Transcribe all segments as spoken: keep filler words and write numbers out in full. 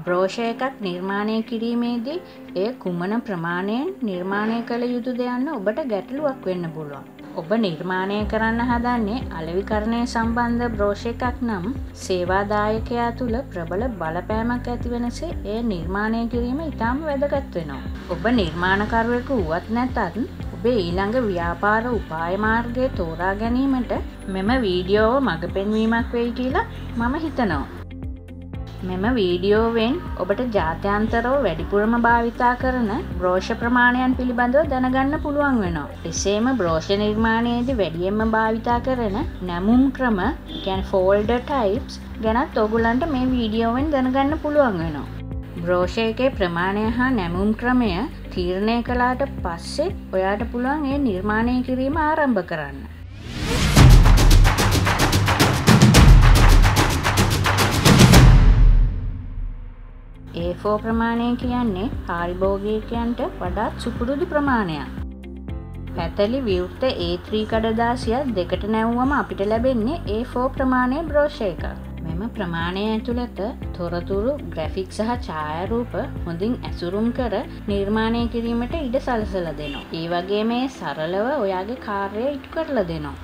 බ්‍රෝෂර් එකක් නිර්මාණය කිරීමේදී එය කුමන ප්‍රමාණයෙන් නිර්මාණය කළ යුතුද යන්න ඔබට ගැටලුවක් වෙන්න පුළුවන්. ඔබ නිර්මාණය කරන්න හදන්නේ අලෙවිකරණය සම්බන්ධ බ්‍රෝෂර් එකක් නම් සේවා දායකයා තුළ ප්‍රබල බලපෑමක් ඇතිවෙනසේ එය නිර්මාණය කිරීම ඉතාම වැදගත් වෙනවා. ඔබ නිර්මාණකරුවෙකු වුවත් නැතත් ඔබේ ඊළඟ ව්‍යාපාර උපාය මාර්ගය තෝරා ගැනීමට මෙම වීඩියෝව මඟ පෙන්වීමක් වෙයි කියලා මම හිතනවා. මෙම වීඩියෝවෙන් ඔබට ජාත්‍යන්තරව වැඩිපුරම භාවිතා කරන බ්‍රෝෂර් ප්‍රමාණයන් පිළිබඳව දැනගන්න පුළුවන් වෙනවා. එසේම බ්‍රෝෂර් නිර්මාණයේදී වැඩියෙන්ම භාවිතා කරන නැමුම් ක්‍රම, කියන්නේ ෆෝල්ඩර් ටයිප්ස් ගැනත් ඔයගොල්ලන්ට මේ වීඩියෝවෙන් දැනගන්න පුළුවන් වෙනවා. බ්‍රෝෂර් එකේ ප්‍රමාණය හා නැමුම් ක්‍රමය තීරණය කළාට පස්සේ ඔයාට පුළුවන් ඒ නිර්මාණය කිරීම ආරම්භ කරන්න. ඒ ෆෝර් ප්‍රමාණය කියන්නේ පාරිභෝගිකයන්ට වඩාත් සුපුරුදු ප්‍රමාණයක්. පැතලි විවෘත ඒ ත්‍රී කඩදාසියක් දෙකට නැවුවම අපිට ලැබෙන්නේ ඒ ෆෝර් ප්‍රමාණයේ බ්‍රෝෂර් එකක්. මෙම ප්‍රමාණය ඇතුළත තොරතුරු, ග්‍රැෆික් සහ ඡායාරූප හොඳින් ඇසුරුම් කර නිර්මාණය කිරීමට ඉඩ සලසලා දෙනවා. ඒ වගේම මේ සරලව ඔයාගේ කාර්යය ඉටු කරලා දෙනවා.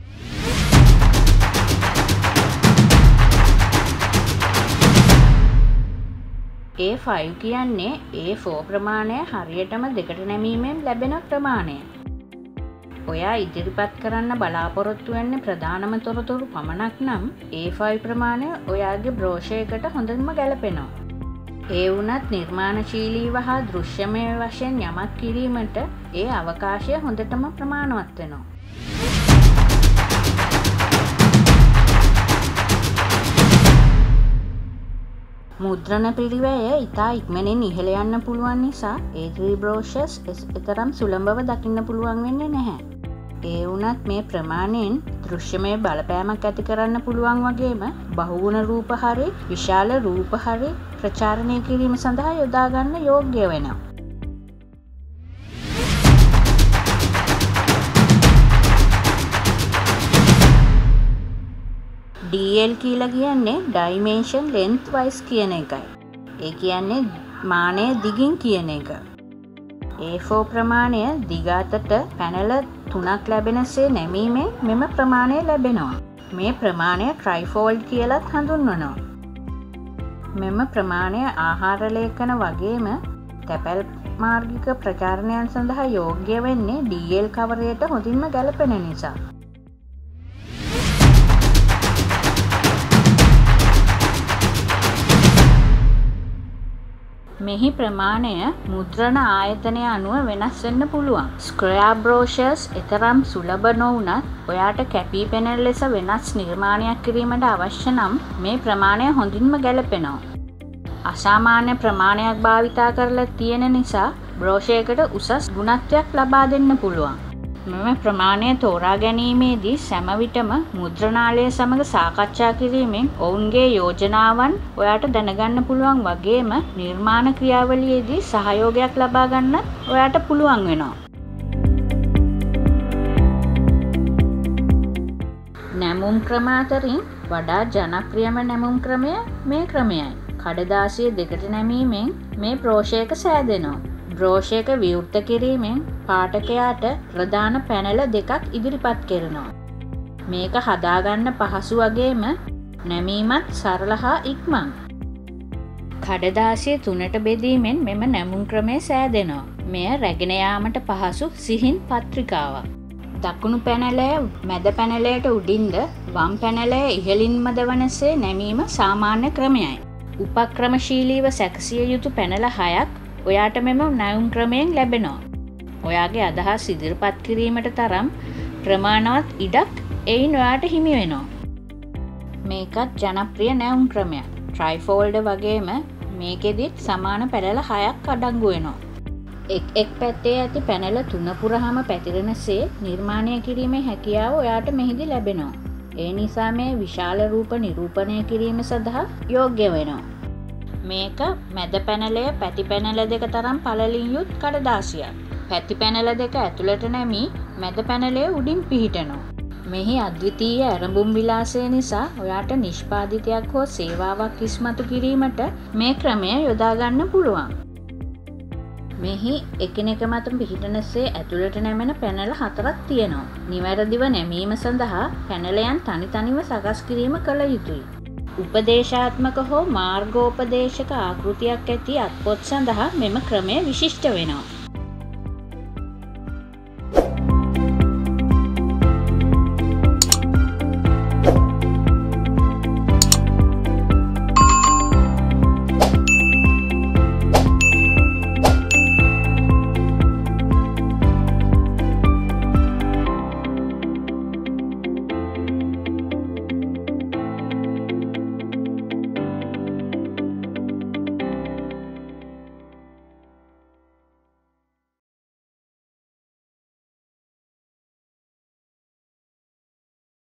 ඒ ෆයිව් කියන්නේ ඒ ෆෝර් ප්‍රමාණය හරියටම දෙකට නැමීමෙන් ලැබෙන ප්‍රමාණය. ඔයා ඉදිරිපත් කරන්න බලාපොරොත්තු වෙන්නේ ප්‍රධානම තොරතුරු පමණක් නම් ඒ ෆයිව් ප්‍රමාණය ඔයාගේ බ්‍රෝෂර් එකට හොඳින්ම ගැලපෙනවා. ඒ වුණත් නිර්මාණශීලීව හා දෘශ්‍යමය වශයෙන් යමක් කිරීමට ඒ අවකාශය හොඳටම ප්‍රමාණවත් වෙනවා. මුද්‍රණ පිරිවැය ඉතා ඉක්මනින් ඉහළ යන්න පුළුවන් නිසා ඒ ත්‍රී බ්‍රෝෂර්ස් එතරම් සුලභව දකින්න පුළුවන් වෙන්නේ නැහැ. ඒ වුණත් මේ ප්‍රමාණයෙන් දෘශ්‍යමය බලපෑමක් ඇති කරන්න පුළුවන් වගේම බහුගුණ රූප හරි විශාල රූප හරි ප්‍රචාරණය කිරීම සඳහා යොදා ගන්න යෝග්‍ය වෙනවා. ඩී එල් කියලා කියන්නේ ඩයිමෙන්ෂන් ලෙන්ත් වයිස් කියන එකයි. ඒ කියන්නේ මානය දිගින් කියන එක. ඒ ෆෝර් ප්‍රමාණය දිග අතට පැනල තුනක් ලැබෙනසේ නැමීමෙන් මෙම ප්‍රමාණය ලැබෙනවා. මේ ප්‍රමාණය ට්‍රයිෆෝල්ඩ් කියලත් හඳුන්වනවා. මෙම ප්‍රමාණය ආහාර ලේඛන වගේම තැපැල් මාර්ගික ප්‍රචාරණයන් සඳහා යෝග්‍ය වෙන්නේ ඩී එල් කවරයට හොඳින්ම ගැලපෙන නිසා. මෙහි ප්‍රමාණය මුද්‍රණ ආයතනය අනුව වෙනස් වෙන්න පුළුවන්. ස්ක්‍රැප් බ්‍රෝෂර්ස් එතරම් සුලභ නොවුනත් ඔයාට කැපී පෙනෙන ලෙස වෙනස් නිර්මාණයක් කිරීමට අවශ්‍ය නම් මේ ප්‍රමාණය හොඳින්ම ගැලපෙනවා. අසාමාන්‍ය ප්‍රමාණයක් භාවිතා කරලා තියෙන නිසා බ්‍රෝෂර් එකට උසස් ගුණත්වයක් ලබා දෙන්න පුළුවන්. මෙම ප්‍රමාණය තෝරා ගැනීමේදී සෑම විටම මුද්‍රණාලය සමග සාකච්ඡා කිරීමෙන් ඔවුන්ගේ යෝජනාවන් ඔයාට දැනගන්න පුළුවන් වගේම නිර්මාණ ක්‍රියාවලියේදී සහයෝගයක් ලබා ගන්න ඔයාට පුළුවන් වෙනවා. නැමුම් ක්‍රම අතරින් වඩා ජනප්‍රියම නැමුම් ක්‍රමය මේ ක්‍රමයයි. කඩදාසිය දෙකට නැමීමෙන් මේ බ්‍රෝෂර් එක සෑදෙනවා. බ්‍රෝෂර් එක විවෘත කිරීමෙන් පාඨකයාට ප්‍රධාන පැනල දෙකක් ඉදිරිපත් කරනවා. මේක හදාගන්න පහසු වගේම නැමීමත් සරල හා ඉක්මන්. කඩදාසිය තුනට බෙදීමෙන් මෙම නැමුම් ක්‍රමය සෑදෙනවා. මෙය රැගෙන යාමට පහසු සිහින් පත්‍රිකාවක්. දකුණු පැනලය මැද පැනලයට උඩින්ද වම් පැනලය ඉහළින්ම දවනසේ නැමීම සාමාන්‍ය ක්‍රමයයි. උපක්‍රමශීලීව සැකසිය යුතු පැනල හයක් ඔයාට මෙම නැවුම් ක්‍රමයෙන් ලැබෙනවා. ඔයාගේ අදහස් ඉදිරිපත් කිරීමට තරම් ප්‍රමාණවත් ඉඩක් එයින් ඔයාට හිමි වෙනවා. මේකත් ජනප්‍රිය නැවුම් ක්‍රමයක්. ට්‍රයිෆෝල්ඩ් වගේම මේකෙදිත් සමාන පැනල හයක් අඩංගු වෙනවා. එක් එක් පැත්තේ ඇති පැනල තුන පුරාම පැතිරෙනසේ නිර්මාණය කිරීමේ හැකියාව ඔයාට මෙහිදී ලැබෙනවා. ඒ නිසා මේ විශාල රූප නිරූපණය කිරීම සඳහා යෝග්‍ය වෙනවා. මේක මැද පැනලය පැති පැනල දෙක තරම් පළලින් යුත් කඩදාසියක්. පැති පැනල දෙක ඇතුළට නැමී මැද පැනලය උඩින් පිහිටනවා. මෙහි අද්විතීය ඇරඹුම් විලාසය නිසා ඔයාට නිෂ්පාදිතයක් හෝ සේවාවක් ඉස්මතු කිරීමට මේ ක්‍රමය යොදා ගන්න පුළුවන්. මෙහි එකිනෙක මත පිහිටනසේ ඇතුළට නැමෙන පැනල හතරක් තියෙනවා. නිවැරදිව නැමීම සඳහා පැනලයන් තනි තනිව සකස් කිරීම කළ යුතුයි. උපදේශාත්මක හෝ මාර්ගෝපදේශක ආකෘතියක් ඇති අත්පොත් සඳහා මෙම ක්‍රමය විශිෂ්ට වෙනවා.